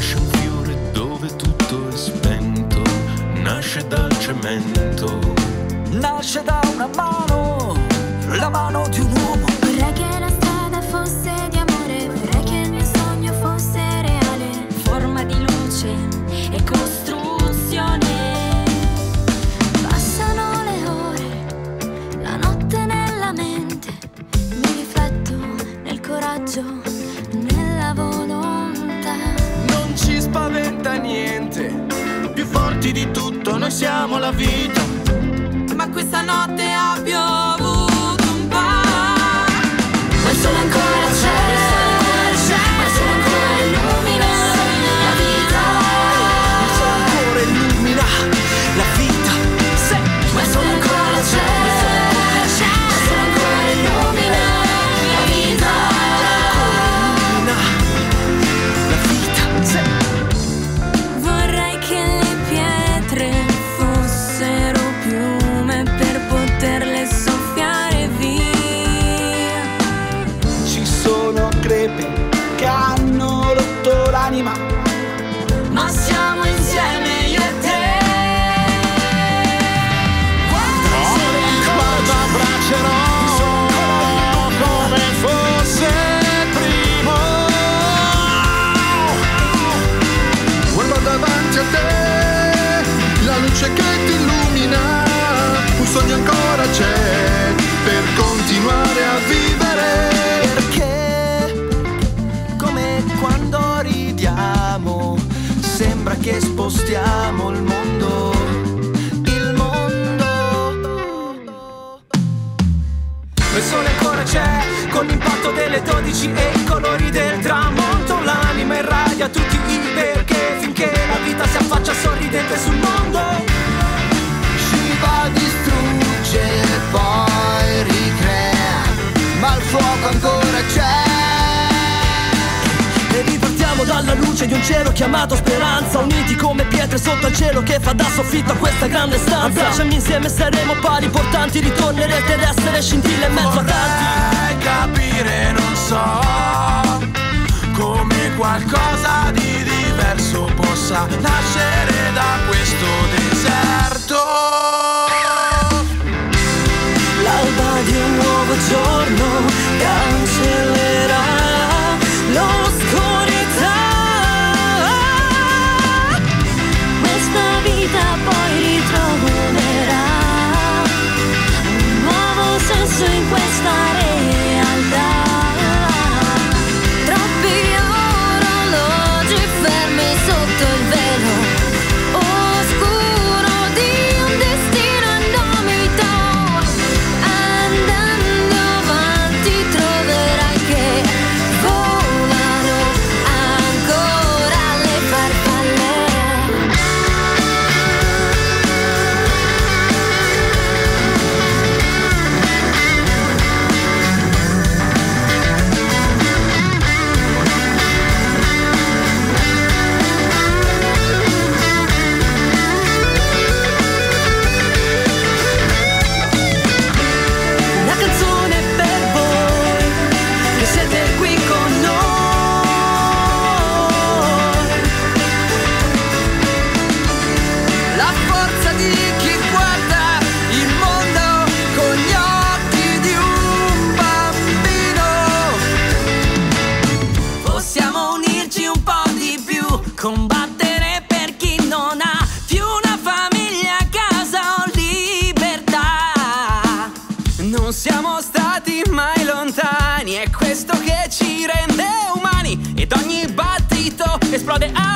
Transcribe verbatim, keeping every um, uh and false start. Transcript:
Nasce un fiore dove tutto è spento, nasce dal cemento, nasce da una mano, la mano di un uomo. Vorrei che la strada fosse di amore, vorrei che il mio sogno fosse reale, forma di luce e costruzione. Passano le ore, la notte nella mente, mi rifletto nel coraggio, nella volontà. Non ci spaventa niente, più forti di tutto noi siamo la vita. Ma questa notte ha piovuto un po', ma il sole ancora c'è, ma il sole ancora illumina la vita. Il sole ancora illumina la vita, sì. Ma il sole ancora c'è, ma il sole ancora illumina la vita. Illumina la vita, sì. Vorrei che le pietre fossero piume per poterle soffiare via. Ci sono crepe che hanno rotto l'anima, Ma siamo insieme io e te. Guarda, abbraccerò come fosse il primo. Guarda davanti a te, la luce che ti illumina. Un sogno ancora c'è per continuare a vivere. perché come quando ridiamo sembra che spostiamo il mondo, il mondo. Il sole ancora c'è, con l'impatto delle dodici e i colori del tramonto. L'anima irradia tutti i perché, finché la vita si affaccia sorridente sul mondo. Shiva distrugge, poi ricrea, ma il fuoco ancora c'è. E ripartiamo dalla luce di un cielo chiamato speranza, uniti come pietre sotto il cielo che fa da soffitto a questa grande stanza. Abbracciami insieme, saremo pari portanti, ritornerete ad essere scintille in mezzo a tanti. Vorrei capire, non so, come qualcosa di diverso possa nascere da questo deserto. L'alba di un nuovo giorno cancellerà l'oscurità. Questa vita poi ritroverà un nuovo senso in questa realtà. Troppi orologi fermi sotto il velo oscuro di un destino indomito. Andando avanti troverai che volano ancora le farfalle. Una canzone per voi che siete qui con noi. La forza di chi guarda il mondo con gli occhi di un bambino. Possiamo unirci un po' di più, combattere per chi non ha più una famiglia, casa o libertà. Non siamo stati mai lontani, è questo che ci rende umani, ed ogni battito esplode a